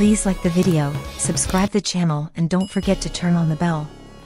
Please like the video, subscribe the channel, and don't forget to turn on the bell.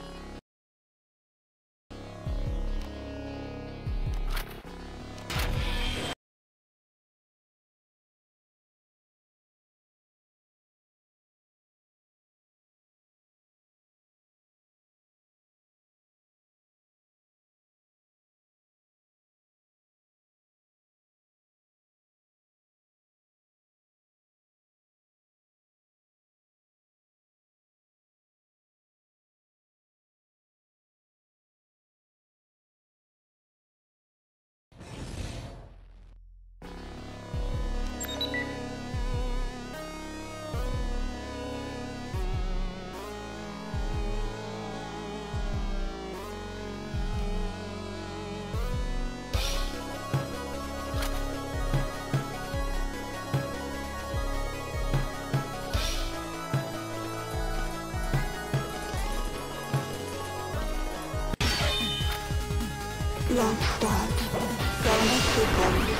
Launch start. Bonus sequence.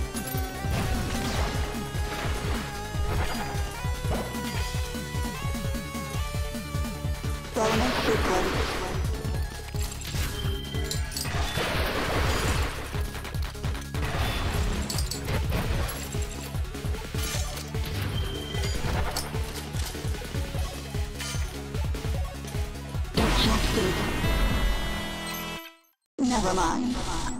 Bonus sequence. Ejected. Never mind.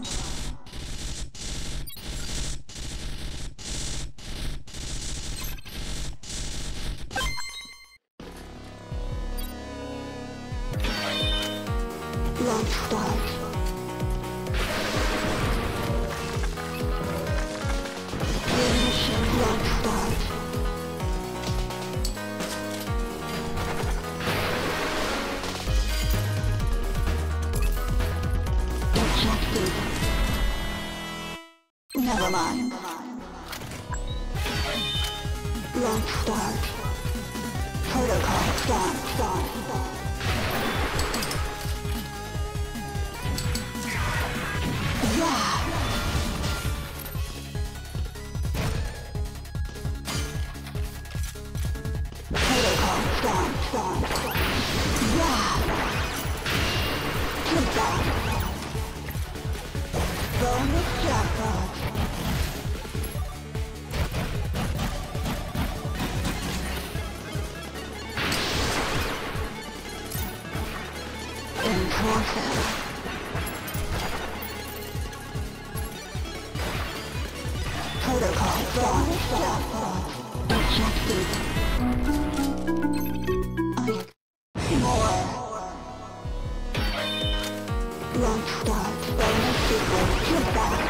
Launch start. Ignition. Launch start. Ejected. Never mind. Launch start. Protocol start. Yeah. Protocol start. Yeah. Goodbye. Bonus jackpot. In process. Protocol bonus jackpot. Ejected. More. Launch start. Bonus sequence. Goodbye.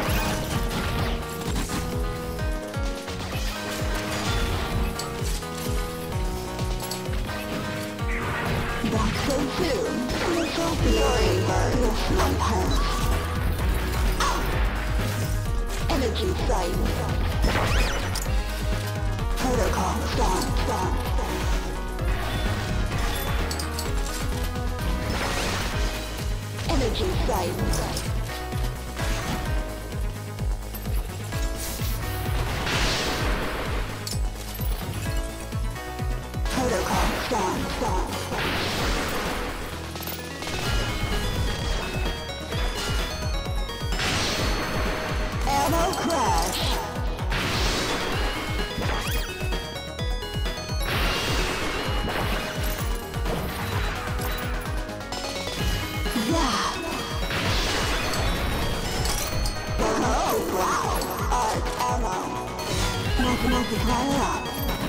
Back so soon. Little fury burns my pulse. Energy sight. Protocol start. Energy sight. Protocol start. Ammo crash. Yeah. Oh wow. Arc ammo. Multiplier up.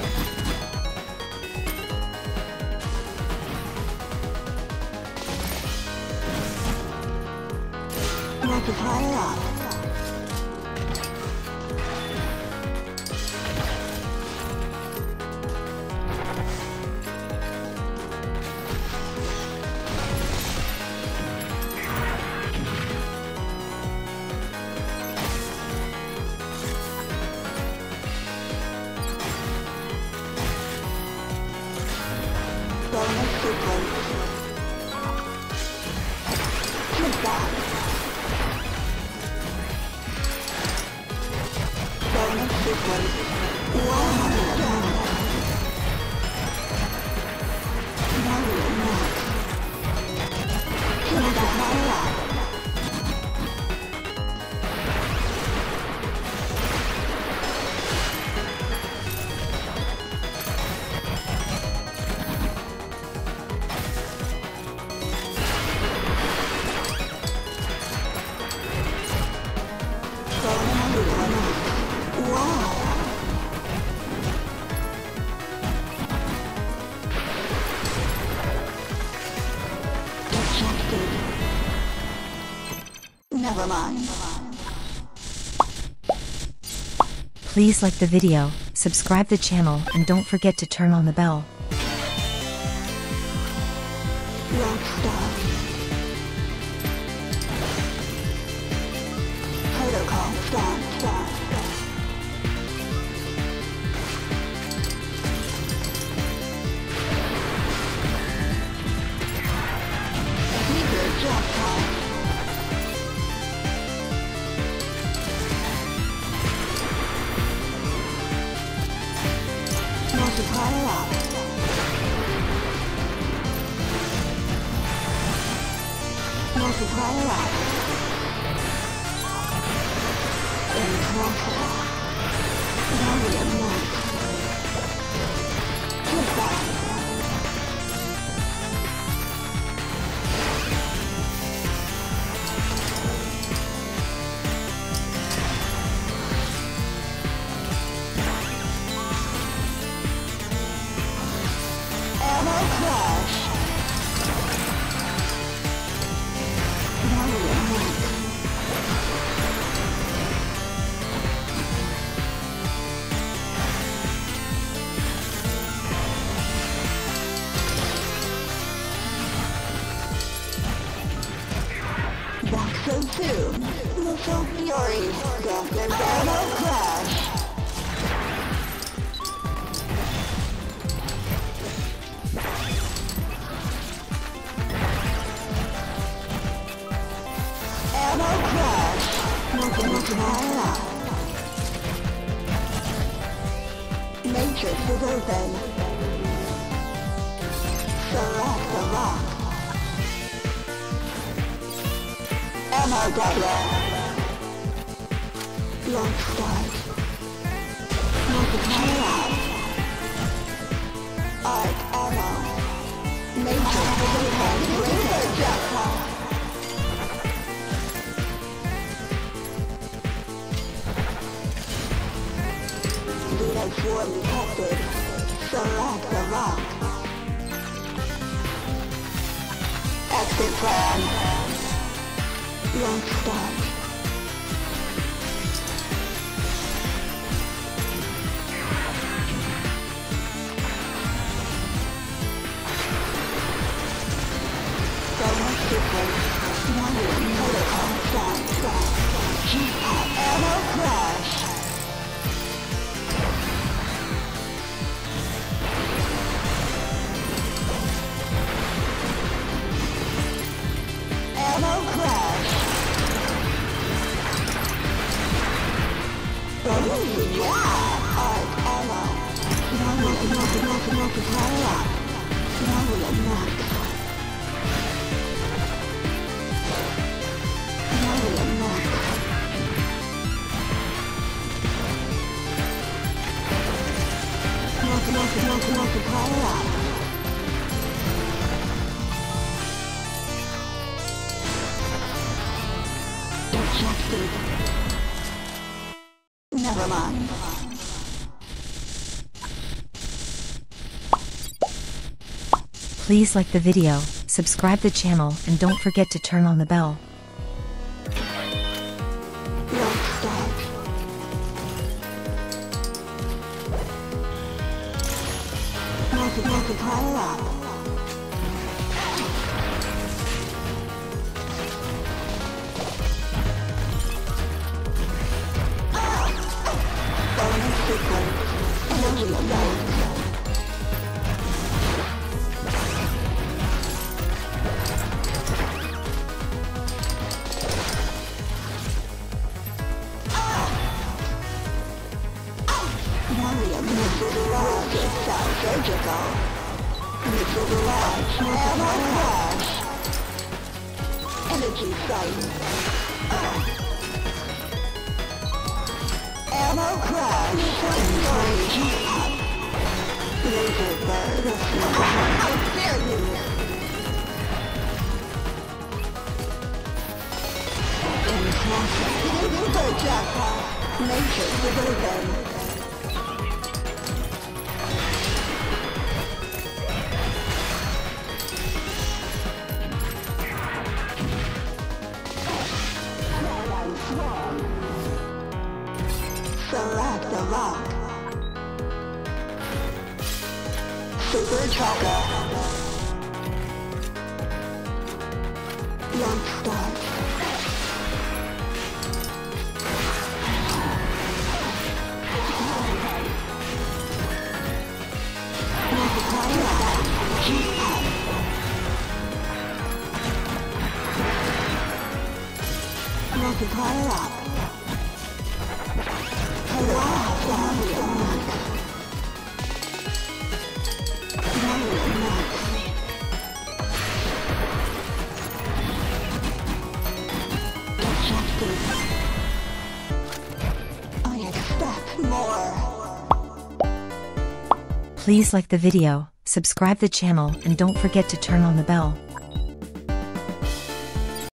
Multiplier up. Bonus sequence. Goodbye. Bonus sequence. Wow. Never mind. Please like the video, subscribe the channel, and don't forget to turn on the bell. Rockstar. Protocol start. Sneaker jackpot. Multiplier up. Multiplier up. Impossible. Volume max. Goodbye. Ammo crash. Volume max. Back so soon. Little Fury. Death and ammo crash. Ammo crash. Multiplier up. Matrix is open. Select the lock. Ammo dagger. Launch start. Multiplier up. Arc ammo. Matrix is open. Laser jackpot. Data swarm detected. Select the lock. Exit plan. Launch start. Bonus sequence. Volume protocol start. Jackpot ammo crash. Ammo crash. Oh yeah! Arc ammo. Multiplier up. Volume max. Volume max. Multiplier up. Ejected. Never mind. Please like the video, subscribe the channel, and don't forget to turn on the bell. Launch start. Multiplier up. Bonus sequence. Volume max. Volume max. Rocket cell surgical. Missile barrage. Ammo crash. Energy sight. Ammo crash. Laser bird. How dare you! In traffic. Super jackpot. Matrix is open. Select the lock. Super Tracker. Launch start. Multiplier up. Multiplier up. I expect more. Please like the video, subscribe the channel and don't forget to turn on the bell.